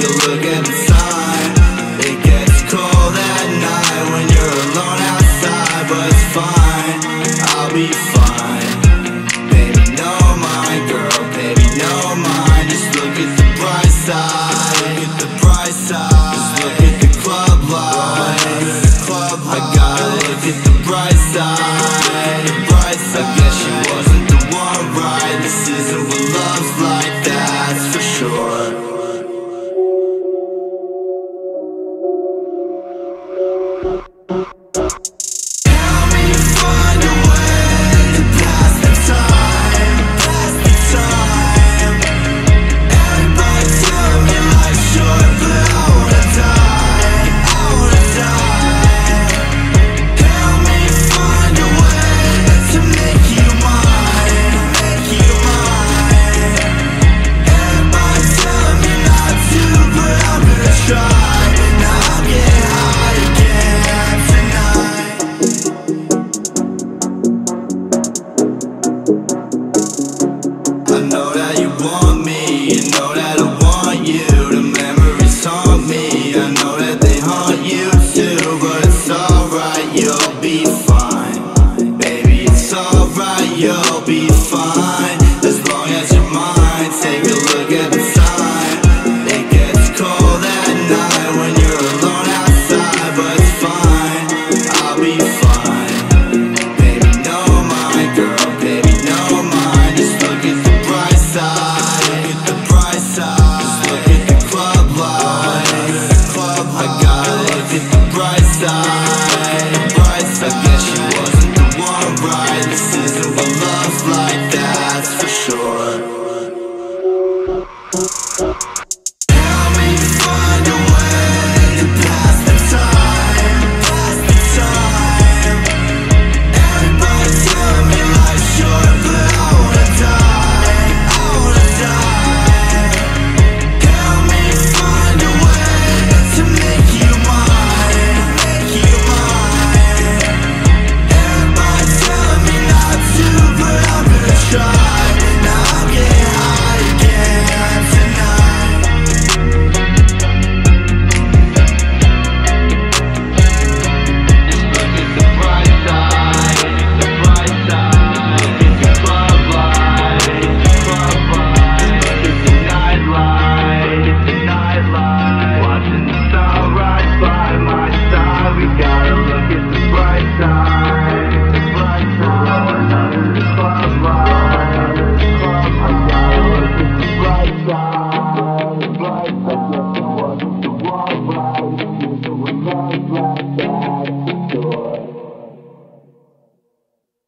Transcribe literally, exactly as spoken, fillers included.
take a look at the time. It gets cold at night when you're alone outside, but it's fine, I'll be fine. Baby, no mind, girl, baby, no mind. Just look at the bright side, look at the bright side. Just look at the club lights, I gotta look at the bright